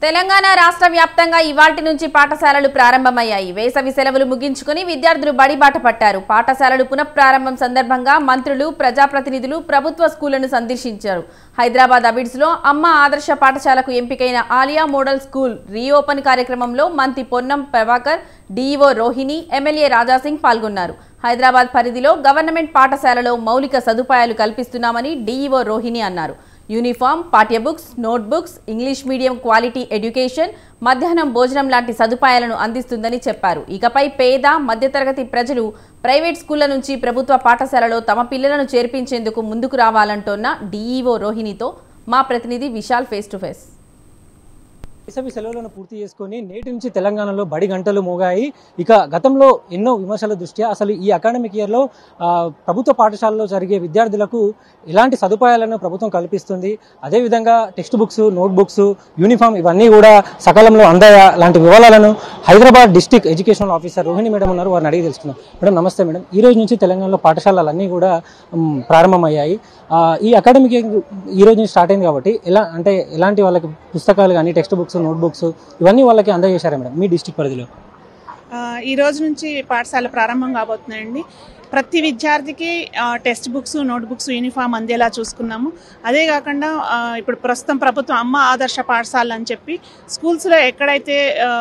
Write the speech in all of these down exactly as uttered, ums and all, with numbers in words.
తెలంగాణ రాష్ట్ర వ్యాప్తంగా ఇవాల్టి నుంచి పాఠశాలలు ప్రారంభమయ్యాయి. వేసవి సెలవులు ముగించుకుని విద్యార్థులు బడిబాట పట్టారు. పాఠశాలలు పునఃప్రారంభం సందర్భంగా మంత్రులు, ప్రజాప్రతినిధులు ప్రభుత్వ స్కూళ్లను సందర్శించారు. హైదరాబాద్ అబిడ్స్ లో అమ్మ ఆదర్శ పాఠశాలకు ఎంపికైన ఆలియా మోడల్ స్కూల్ రీఓపెన్ కార్యక్రమంలో మంత్రి పొన్నం ప్రభాకర్, డీఈఓ రోహిణి, ఎమ్మెల్యే రాజాసింగ్ పాల్గొన్నారు. హైదరాబాద్ పరిధిలో గవర్నమెంట్ పాఠశాలలో మౌలిక సదుపాయాలు కల్పిస్తున్నామని డీఈఓ రోహిణి అన్నారు. యూనిఫామ్, పాఠ్య books, note books, English medium quality education, మధ్యాహ్నం భోజనం లాంటి సదుపాయాలను అందిస్తుందని చెప్పారు. ఇకపై పేద, మధ్యతరగతి ప్రజలు ప్రైవేట్ స్కూళ్ల నుంచి ప్రభుత్వ పాఠశాలలో తమ పిల్లలను చేర్పించేందుకు ముందుకు రావాలంటోన్న డీఈఓ రోహిణితో మా ప్రతినిధి విశాల్ ఫేస్ టు ఫేస్. వేసవి సెలవులను పూర్తి చేసుకుని నేటి నుంచి తెలంగాణలో బడి గంటలు మోగాయి. ఇక గతంలో ఎన్నో విమర్శల దృష్ట్యా అసలు ఈ అకాడమిక్ ఇయర్లో ప్రభుత్వ పాఠశాలలో జరిగే విద్యార్థులకు ఎలాంటి సదుపాయాలను ప్రభుత్వం కల్పిస్తుంది, అదేవిధంగా text books, note books, uniform ఇవన్నీ కూడా సకాలంలో అందాయా లాంటి వివరాలను Hyderabad district educational officer Rohini madam ఉన్నారు, వారిని అడిగి తెలుసుకున్నాం. మేడం నమస్తే మేడం. ఈ రోజు నుంచి తెలంగాణలో పాఠశాలలన్నీ కూడా ప్రారంభమయ్యాయి. ఈ అకాడమిక్ ఇయర్ ఈ రోజు నుంచి స్టార్ట్ అయింది కాబట్టి ఎలా అంటే ఎలాంటి వాళ్ళకి పుస్తకాలు కానీ, టెక్స్ట్ బుక్స్, నోట్ బుక్స్ ఇవన్నీ వాళ్ళకి అందజేశారా మేడం మీ డిస్ట్రిక్ట్ పరిధిలో? ఈ రోజు నుంచి పాఠశాల ప్రారంభం కాబోతున్నాయండి. ప్రతి విద్యార్థికి text books, note books, uniform అందేలా చూసుకున్నాము. అదే కాకుండా ఇప్పుడు ప్రస్తుతం ప్రభుత్వం అమ్మ ఆదర్శ పాఠశాల అని చెప్పి స్కూల్స్లో ఎక్కడైతే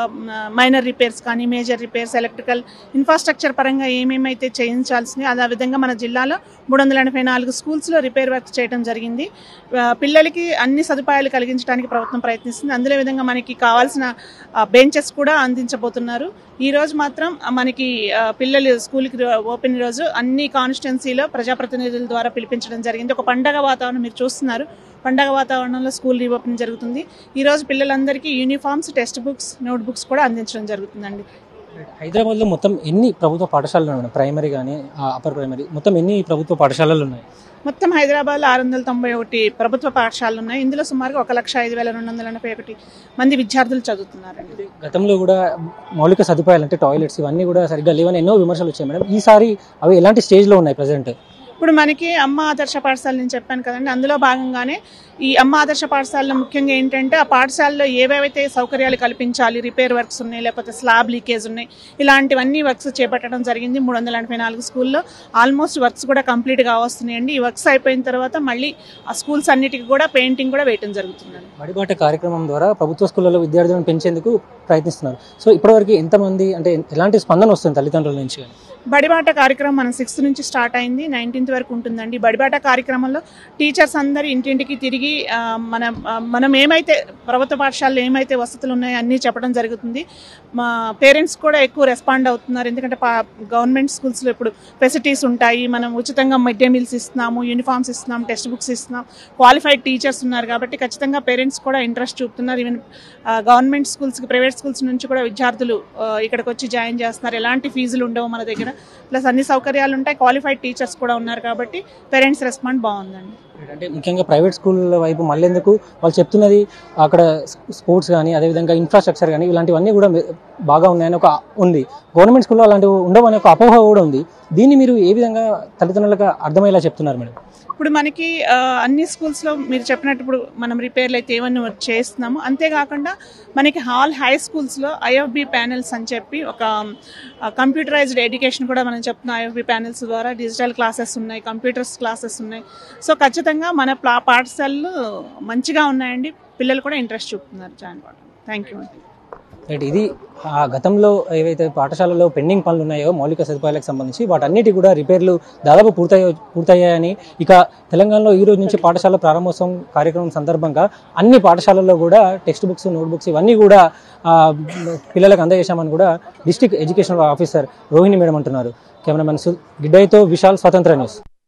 మైనర్ రిపేర్స్ కానీ, మేజర్ రిపేర్స్, ఎలక్ట్రికల్ ఇన్ఫ్రాస్ట్రక్చర్ పరంగా ఏమేమైతే చేయించాల్సినాయి అదేవిధంగా మన జిల్లాలో మూడు వందల ఎనభై నాలుగు స్కూల్స్లో రిపేర్ వర్క్ చేయడం జరిగింది. పిల్లలకి అన్ని సదుపాయాలు కలిగించడానికి ప్రభుత్వం ప్రయత్నిస్తుంది. అందులో విధంగా మనకి కావాల్సిన బెంచెస్ కూడా అందించబోతున్నారు. ఈ రోజు మాత్రం మనకి పిల్లలు స్కూల్కి ఓపెన్ రోజు అన్ని కాన్స్టిట్యున్సీలో ప్రజాప్రతినిధుల ద్వారా పిలిపించడం జరిగింది. ఒక పండగ వాతావరణం మీరు చూస్తున్నారు. పండగ వాతావరణంలో స్కూల్ రీఓపెన్ జరుగుతుంది. ఈ రోజు పిల్లలందరికీ uniforms, text books, note books కూడా అందించడం జరుగుతుందండి. హైదరాబాద్లో మొత్తం ఎన్ని ప్రభుత్వ పాఠశాలలు ఉన్నాయి? ప్రైమరీ కానీ, అప్పర్ ప్రైమరీ మొత్తం ఎన్ని ప్రభుత్వ పాఠశాలలు ఉన్నాయి? మొత్తం హైదరాబాద్లో ఆరు వందల తొంభై ఒకటి ప్రభుత్వ పాఠశాలలు ఉన్నాయి. ఇందులో సుమారుగా ఒక లక్ష ఐదు వేల రెండు వందల ఎనభై ఒకటి మంది విద్యార్థులు చదువుతున్నారండి. గతంలో కూడా మౌలిక సదుపాయాలు అంటే టాయిలెట్స్ ఇవన్నీ కూడా సరిగ్గా లేవని ఎన్నో విమర్శలు వచ్చాయి మేడం. ఈసారి అవి ఎలాంటి స్టేజ్లో ఉన్నాయి ప్రజెంట్? ఇప్పుడు మనకి అమ్మ ఆదర్శ పాఠశాల నేను చెప్పాను కదండి, అందులో భాగంగానే ఈ అమ్మ ఆదర్శ పాఠశాలలో ముఖ్యంగా ఏంటంటే ఆ పాఠశాలలో ఏవేవైతే సౌకర్యాలు కల్పించాలి, రిపేర్ వర్క్స్ ఉన్నాయి, లేకపోతే స్లాబ్ లీకేజ్ ఉన్నాయి, ఇలాంటివన్నీ వర్క్స్ చేపట్టడం జరిగింది. మూడు వందల ఎనభై నాలుగు స్కూల్లో ఆల్మోస్ట్ వర్క్స్ కూడా కంప్లీట్గా వస్తున్నాయండి. ఈ వర్క్స్ అయిపోయిన తర్వాత మళ్ళీ ఆ స్కూల్స్ అన్నిటికీ కూడా పెయింటింగ్ కూడా వేయడం జరుగుతుందండి. బడిబాట కార్యక్రమం ద్వారా ప్రభుత్వ స్కూళ్ళలో విద్యార్థులను పెంచేందుకు ప్రయత్నిస్తున్నారు. సో ఇప్పటివరకు ఎంతమంది అంటే ఎలాంటి స్పందన వస్తుంది తల్లిదండ్రుల నుంచి? బడిబాట కార్యక్రమం మనం సిక్స్త్ నుంచి స్టార్ట్ అయింది, నైన్టీన్త్ వరకు ఉంటుందండి. బడిబాట కార్యక్రమంలో టీచర్స్ అందరూ ఇంటింటికి తిరిగి మన మనం ఏమైతే ప్రభుత్వ పాఠశాలలో ఏమైతే వసతులు ఉన్నాయో అన్నీ చెప్పడం జరుగుతుంది. మా పేరెంట్స్ కూడా ఎక్కువ రెస్పాండ్ అవుతున్నారు. ఎందుకంటే గవర్నమెంట్ స్కూల్స్లో ఇప్పుడు ఫెసిలిటీస్ ఉంటాయి, మనం ఉచితంగా మిడ్ డే మీల్స్ ఇస్తున్నాము, యూనిఫామ్స్ ఇస్తున్నాం, టెక్స్ట్ బుక్స్ ఇస్తున్నాం, క్వాలిఫైడ్ టీచర్స్ ఉన్నారు కాబట్టి ఖచ్చితంగా పేరెంట్స్ కూడా ఇంట్రెస్ట్ చూపుతున్నారు. ఈవెన్ గవర్నమెంట్ స్కూల్స్కి, ప్రైవేట్ స్కూల్స్ నుంచి కూడా విద్యార్థులు ఇక్కడికి వచ్చి జాయిన్ చేస్తున్నారు. ఎలాంటి ఫీజులు ఉండవు మన దగ్గర, ప్లస్ అన్ని సౌకర్యాలు ఉంటాయి, క్వాలిఫైడ్ టీచర్స్ కూడా ఉన్నారు కాబట్టి పేరెంట్స్ రెస్పాండ్ బాగుందండి. అంటే ముఖ్యంగా ప్రైవేట్ స్కూళ్ళ వైపు మళ్ళేందుకు వాళ్ళు చెప్తున్నది అక్కడ స్పోర్ట్స్ కానీ, అదేవిధంగా ఇన్ఫ్రాస్ట్రక్చర్ కానీ ఇలాంటివన్నీ కూడా బాగా ఉన్నాయని ఒక ఉంది. గవర్నమెంట్ స్కూల్లో అలాంటివి ఉండవని ఒక అపోహ కూడా ఉంది. దీన్ని మీరు ఏ విధంగా తల్లిదండ్రులకు అర్థమయ్యేలా చెప్తున్నారు మేడం? ఇప్పుడు మనకి అన్ని స్కూల్స్లో మీరు చెప్పినట్టు ఇప్పుడు మనం రిపేర్లు అయితే ఏమన్నా చేస్తున్నాము. అంతేకాకుండా మనకి హాల్ హై స్కూల్స్లో ఐఎఫ్బి ప్యానెల్స్ అని చెప్పి ఒక కంప్యూటరైజ్డ్ ఎడ్యుకేషన్ కూడా మనం చెప్తున్నాం. ఐఎఫ్బి ప్యానెల్స్ ద్వారా డిజిటల్ క్లాసెస్ ఉన్నాయి, కంప్యూటర్స్ క్లాసెస్ ఉన్నాయి. సో ఖచ్చితంగా మన పాఠశాలలు మంచిగా ఉన్నాయండి. పిల్లలు కూడా ఇంట్రెస్ట్ చూపుతున్నారు జాయిన్ అవ్వడం. థ్యాంక్ యూ అండి. రైట్, ఇది గతంలో ఏవైతే పాఠశాలలో పెండింగ్ పనులు ఉన్నాయో మౌలిక సదుపాయాలకు సంబంధించి వాటన్నిటి కూడా రిపేర్లు దాదాపు పూర్తయ్యో పూర్తయ్యాయని ఇక తెలంగాణలో ఈ రోజు నుంచి పాఠశాల ప్రారంభోత్సవం కార్యక్రమం సందర్భంగా అన్ని పాఠశాలల్లో కూడా టెక్స్ట్ బుక్స్, నోట్ బుక్స్ ఇవన్నీ కూడా పిల్లలకు అందజేశామని కూడా district educational officer Rohini madam అంటున్నారు. కెమెరామెన్ గిడ్డయ్యతో విశాల్, స్వతంత్ర న్యూస్.